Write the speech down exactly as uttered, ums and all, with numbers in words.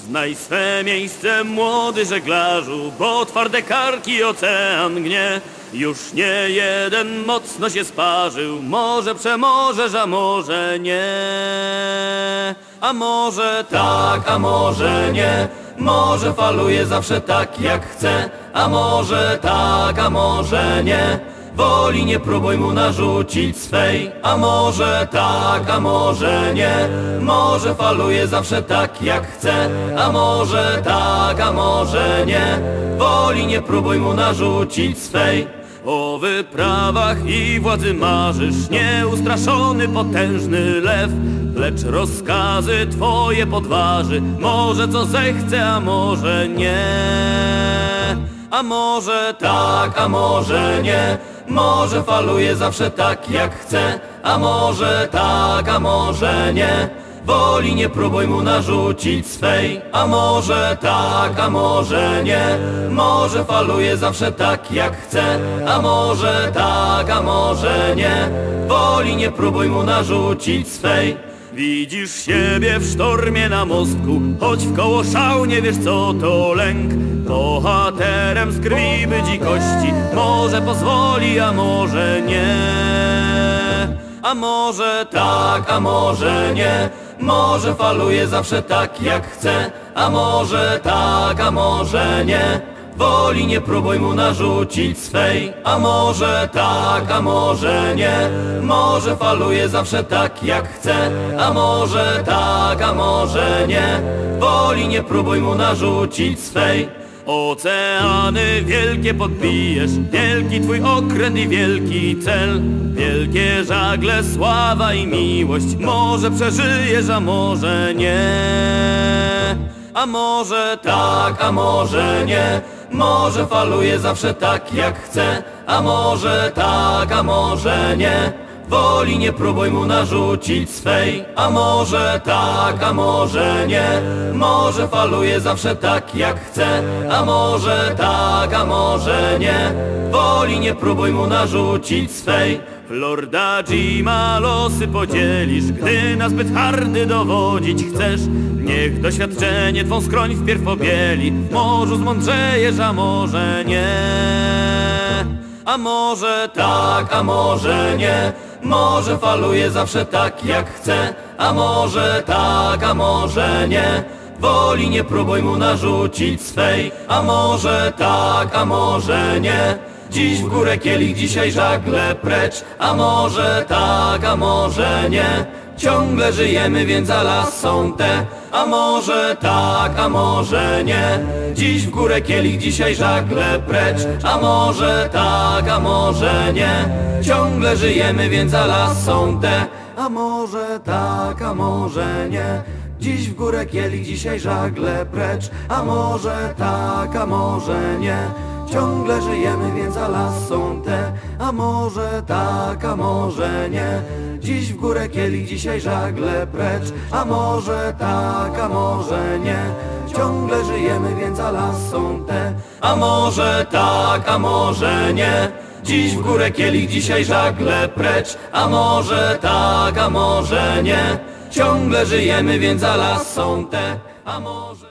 Znaj swe miejsce, młody żeglarzu, bo twarde karki ocean gnie. Już nie jeden mocno się sparzył, może przemożesz, a może nie. A może tak, a może nie. Może faluje zawsze tak jak chce, a może tak, a może nie. Woli nie próbuj mu narzucić swej, a może tak, a może nie. Może faluje zawsze tak jak chce, a może tak, a może nie. Woli nie próbuj mu narzucić swej. O wyprawach i władzy marzysz, nieustraszony potężny lew, lecz rozkazy twoje podważy, może co zechce, a może nie. A może tak, a może nie. Może faluje zawsze tak jak chce, a może tak, a może nie. Woli nie próbuj mu narzucić swej, a może tak, a może nie. Może faluje zawsze tak jak chce, a może tak, a może nie. Woli nie próbuj mu narzucić swej. Widzisz siebie w sztormie na mostku, choć w koło szał nie wiesz co to lęk. Bohaterem z krwi by dzikości, może pozwoli, a może nie. A może tak, a może nie. Może faluje zawsze tak jak chce, a może tak, a może nie. Woli nie próbuj mu narzucić swej, a może tak, a może nie. Może faluje zawsze tak jak chce, a może tak, a może nie. Woli nie próbuj mu narzucić swej. Oceany wielkie podbijesz, wielki twój okręt i wielki cel. Wielkie żagle, sława i miłość, może przeżyjesz, a może nie. A może tak, a może nie. Może faluje zawsze tak jak chce, a może tak, a może nie. Woli nie próbuj mu narzucić swej, a może tak, a może nie. Może faluje zawsze tak jak chce, a może tak, a może nie. Woli nie próbuj mu narzucić swej. Lorda Jima losy podzielisz, gdy na zbyt hardy dowodzić chcesz. Niech doświadczenie twą skroń wpierw pobieli, w morzu zmądrzejesz, a może nie. A może tak, a może nie. Może faluje zawsze tak jak chce, a może tak, a może nie. Woli nie próbuj mu narzucić swej, a może tak, a może nie. Dziś w górę kielich, dzisiaj żagle precz, a może tak, a może nie. Ciągle żyjemy, więc a las są te, a może tak, a może nie. Dziś w górę kielich, dzisiaj żagle precz, a może tak, a może nie. Ciągle żyjemy, więc a las są te, a może tak, a może nie. Dziś w górę kielich, dzisiaj żagle precz, a może tak, a może nie. Ciągle żyjemy, więc a las są te, a może tak, a może nie. Dziś w górę kielich, dzisiaj żagle precz, a może tak, a może nie. Ciągle żyjemy, więc a las są te, a może tak, a może nie. Dziś w górę kielich, dzisiaj żagle precz, a może tak, a może nie. Ciągle żyjemy, więc a las są te, a może...